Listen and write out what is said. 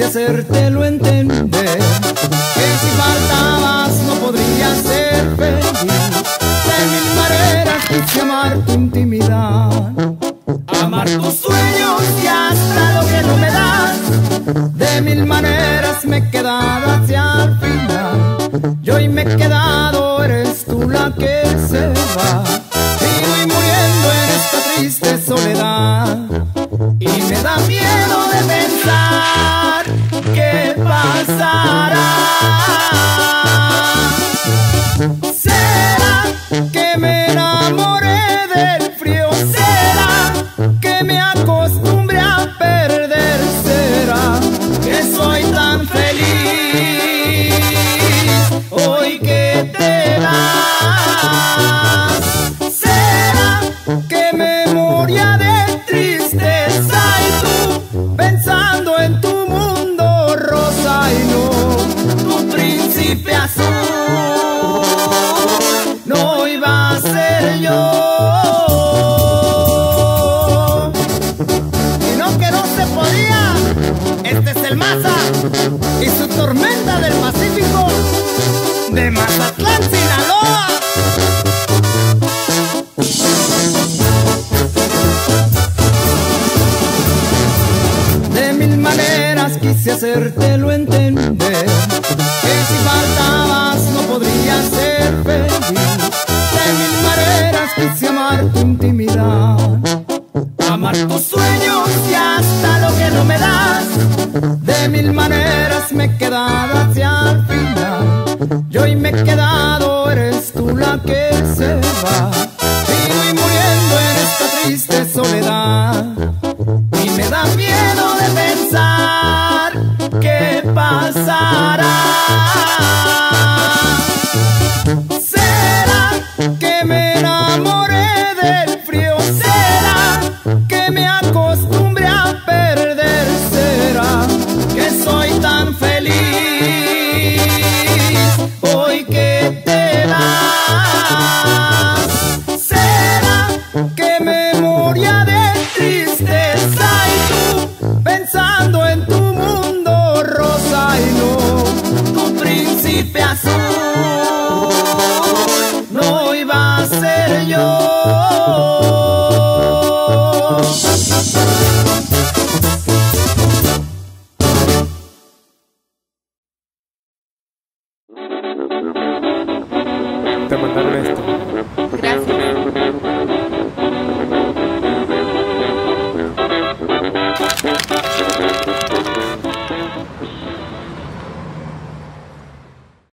hacértelo entender, que si faltabas no podría ser feliz. De mil maneras quise amar tu intimidad, amar tus sueños y hasta lo que no me das. De mil maneras me he quedado hacia el final, y hoy me he quedado, eres tú la que se va. Y voy muriendo en esta triste soledad, y me da miedo de pensar qué pasará. ¿Será que me enamoré del frío? ¿Será que me acostumbré a perder? ¿Será que soy tan feliz hoy que te vas? ¿Será que me moría de tristeza y tú pensando en tu mundo rosa y no tu príncipe azul? No iba a ser yo, sino que no se podía. Este es el Maza y su tormenta del Pacífico de Mazatlán, Sinaloa. De mil maneras quise hacértelo entender, que si faltabas no podría ser feliz. De mil maneras quise amar tu intimidad, amar tus sueños y hasta lo que no me das. De mil maneras me he quedado hacia el final, y hoy me he quedado